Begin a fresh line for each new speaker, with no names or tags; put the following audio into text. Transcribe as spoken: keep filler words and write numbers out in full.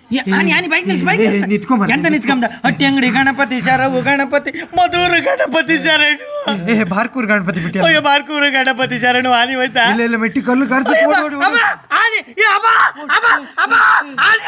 ಆನಿ ಆನಿ ಬೈಕ್ ನಿಲ್ಸಿ ಬೈಕ್ ನಿಲ್ಸಿ
ನಿಂತ್ಕೊಂಬ
ಎಂತ ನಿಂತ್ಕೊಂಡ ಹಟ್ಟಿ ಅಂಗಡಿ ಗಣಪತಿ ಶರವು ಗಣಪತಿ ಮಧುರ ಗಣಪತಿ ಶರಣು
ಏ ಬಾರ್ಕೂರ್ ಗಣಪತಿ ಬಿಟ್ಟಿ
ಅಯ್ಯೋ ಬಾರ್ಕೂರು ಗಣಪತಿ ಶರಣು ಆನಿ ಹೋಯ್ತಾ
ಇಲ್ಲ ಇಲ್ಲ ಮೆಟ್ಟಿ ಕಲ್ಲು ಕರ್ಸಿ
ಆನಿ ಅಬ್ಬಾ ಅಬ್ಬಾ ಅಬ್ಬಾ ಆನಿ